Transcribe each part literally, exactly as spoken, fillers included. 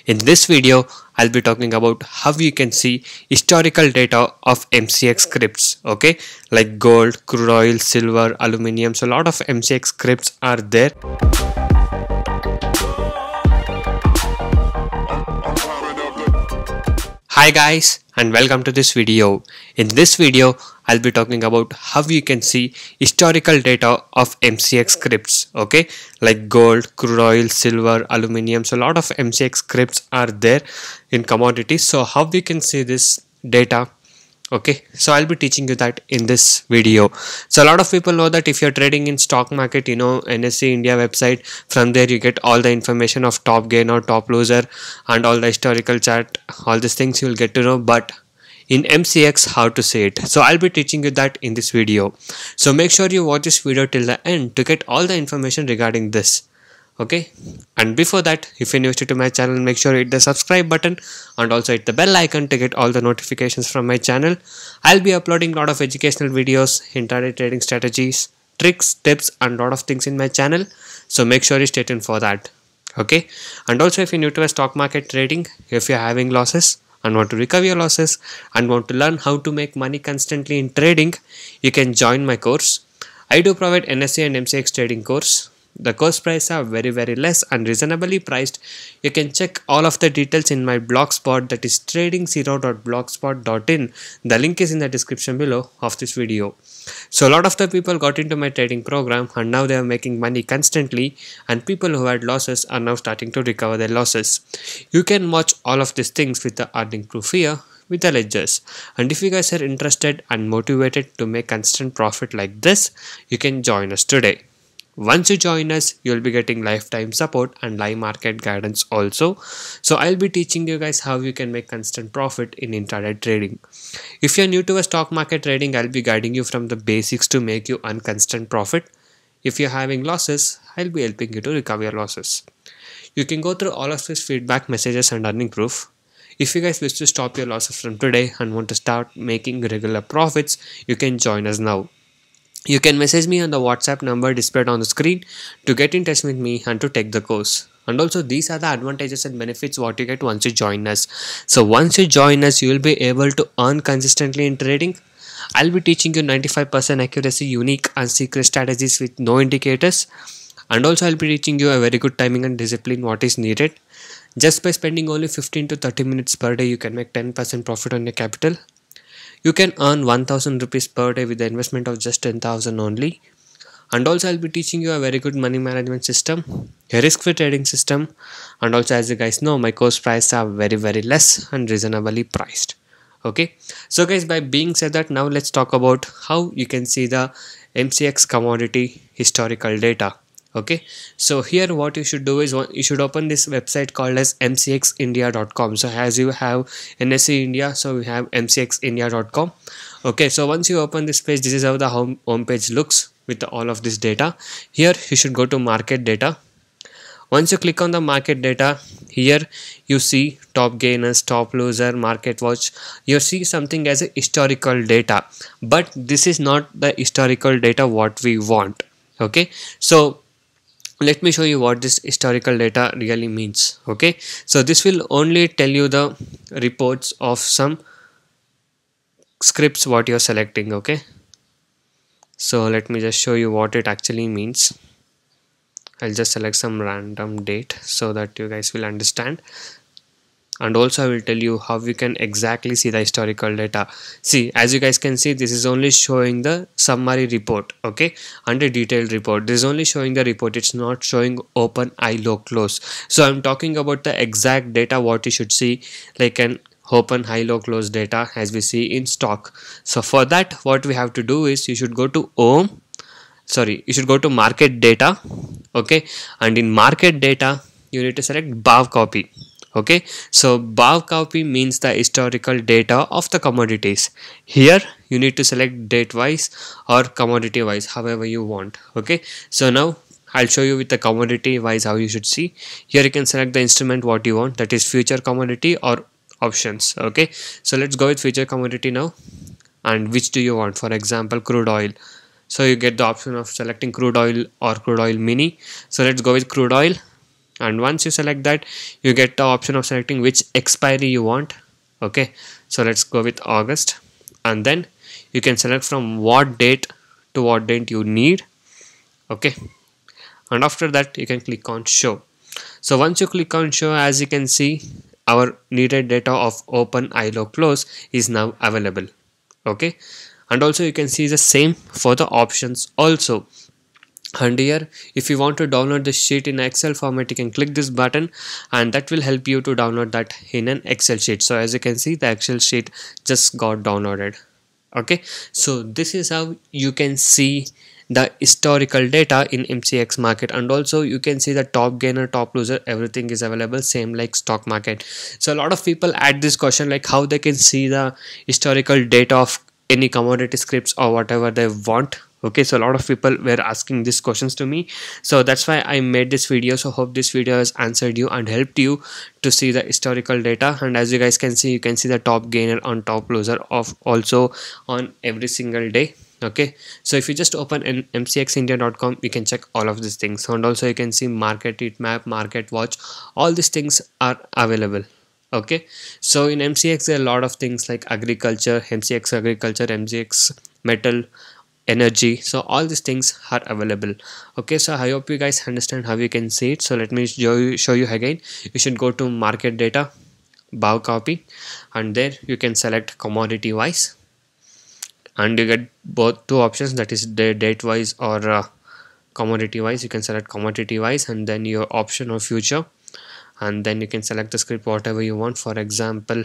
In this video, I'll be talking about how you can see historical data of M C X scripts, okay, like gold, crude oil, silver, aluminium. So a lot of M C X scripts are there. Hi guys, and welcome to this video. In this video, I'll be talking about how you can see historical data of M C X scripts, okay, like gold, crude oil, silver, aluminium. So a lot of M C X scripts are there in commodities. So how we can see this data? Okay, so I'll be teaching you that in this video. So a lot of people know that if you're trading in stock market, you know, N S E India website, from there you get all the information of top gainer, top loser, and all the historical chart, all these things you'll get to know. But in M C X, how to see it? So I'll be teaching you that in this video. So make sure you watch this video till the end to get all the information regarding this. Okay, and before that, if you're new to my channel, make sure you hit the subscribe button and also hit the bell icon to get all the notifications from my channel. I'll be uploading a lot of educational videos, intraday trading strategies, tricks, tips, and a lot of things in my channel. So make sure you stay tuned for that. Okay, and also if you're new to stock market trading, if you're having losses and want to recover your losses and want to learn how to make money constantly in trading, you can join my course. I do provide N S E and M C X trading course. The course price are very very less and reasonably priced. You can check all of the details in my blogspot, that is trading zero dot blogspot dot in. The link is in the description below of this video. So a lot of the people got into my trading program and now they are making money constantly, and people who had losses are now starting to recover their losses. You can watch all of these things with the earning proof here with the ledgers. And if you guys are interested and motivated to make constant profit like this, you can join us today. Once you join us, you'll be getting lifetime support and live market guidance also. So I'll be teaching you guys how you can make constant profit in intraday trading. If you're new to a stock market trading, I'll be guiding you from the basics to make you earn constant profit. If you're having losses, I'll be helping you to recover your losses. You can go through all of these feedback messages and earning proof. If you guys wish to stop your losses from today and want to start making regular profits, you can join us now. You can message me on the WhatsApp number displayed on the screen to get in touch with me and to take the course. And also these are the advantages and benefits what you get once you join us. So once you join us, you will be able to earn consistently in trading. I'll be teaching you ninety-five percent accuracy, unique and secret strategies with no indicators. And also I'll be teaching you a very good timing and discipline what is needed. Just by spending only fifteen to thirty minutes per day, you can make ten percent profit on your capital. You can earn one thousand rupees per day with the investment of just ten thousand only. And also I'll be teaching you a very good money management system, a risk-free trading system. And also, as you guys know, my course prices are very very less and reasonably priced. Okay, so guys, by being said that, now let's talk about how you can see the M C X commodity historical data. Okay, so here what you should do is you should open this website called as M C X India dot com. So as you have N S E India, so we have M C X India dot com. Okay, so once you open this page, this is how the home, home page looks with all of this data. Here you should go to market data. Once you click on the market data, here you see top gainers, top loser, market watch. You see something as a historical data, but this is not the historical data what we want. Okay, so let me show you what this historical data really means. Okay, so this will only tell you the reports of some scripts what you're selecting. Okay, so let me just show you what it actually means. I'll just select some random date so that you guys will understand. And also I will tell you how you can exactly see the historical data. See, as you guys can see, this is only showing the summary report, okay, and a detailed report. This is only showing the report, it's not showing open, high, low, close. So I'm talking about the exact data what you should see, like an open, high, low, close data as we see in stock. So for that, what we have to do is you should go to home sorry you should go to market data. Okay, and in market data you need to select B A V copy. Okay, so B A V copy means the historical data of the commodities. Here you need to select date wise or commodity wise, however you want. Okay, so now I'll show you with the commodity wise how you should see. Here you can select the instrument what you want, that is future commodity or options. Okay, so let's go with future commodity now. And which do you want? For example, crude oil. So you get the option of selecting crude oil or crude oil mini. So let's go with crude oil. and once you select that, you get the option of selecting which expiry you want. Okay, so let's go with August, and then you can select from what date to what date you need. Okay, and after that you can click on show. So once you click on show, as you can see, our needed data of open, I L O, close is now available. Okay, and also you can see the same for the options also. And here, if you want to download the sheet in Excel format, you can click this button and that will help you to download that in an Excel sheet. So as you can see, the Excel sheet just got downloaded. Okay, so this is how you can see the historical data in M C X market, and also you can see the top gainer, top loser, everything is available, same like stock market. So a lot of people add this question like how they can see the historical data of any commodity scripts or whatever they want. Okay, so a lot of people were asking these questions to me, so that's why I made this video. So hope this video has answered you and helped you to see the historical data. And as you guys can see, you can see the top gainer on top loser of also on every single day. Okay, so if you just open in M C X India dot com, you can check all of these things, and also you can see market heat map, market watch, all these things are available. Okay, so in M C X there are a lot of things like agriculture, M C X agriculture, M C X metal, energy, so all these things are available. Okay, so I hope you guys understand how you can see it. So let me show you, show you again. You should go to market data, bow copy, and there you can select commodity wise, and you get both two options, that is the date wise or uh, commodity wise. You can select commodity wise and then your option or future, and then you can select the script whatever you want, for example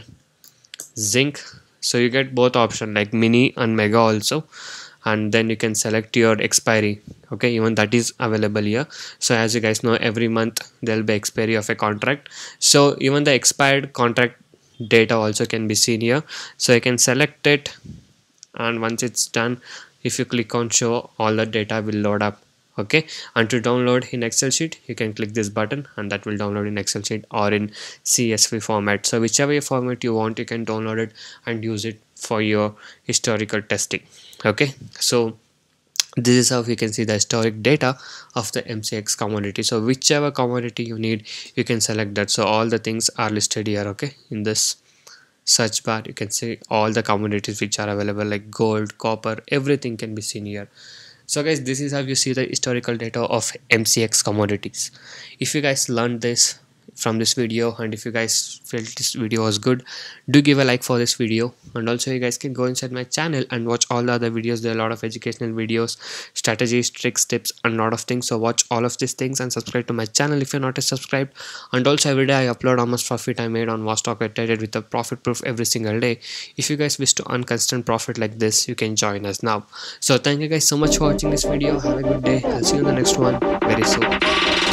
zinc. So you get both option like mini and mega also, and then you can select your expiry. Okay, even that is available here. So as you guys know, every month there will be expiry of a contract, so even the expired contract data also can be seen here. So you can select it, and once it's done, if you click on show, all the data will load up. Okay, and to download in Excel sheet, you can click this button and that will download in Excel sheet or in C S V format. So whichever format you want, you can download it and use it for your historical testing. Okay, so this is how we can see the historic data of the M C X commodity. So whichever commodity you need, you can select that. So all the things are listed here. Okay, in this search bar you can see all the commodities which are available like gold, copper, everything can be seen here. So guys, this is how you see the historical data of M C X commodities. If you guys learned this from this video, and if you guys felt this video was good, do give a like for this video, and also you guys can go inside my channel and watch all the other videos. There are a lot of educational videos, strategies, tricks, tips, and a lot of things. So watch all of these things and subscribe to my channel if you're not yet subscribed. And also every day I upload how much profit I made on Watchdog Traded with a profit proof every single day. If you guys wish to earn constant profit like this, you can join us now. So thank you guys so much for watching this video. Have a good day. I'll see you in the next one very soon.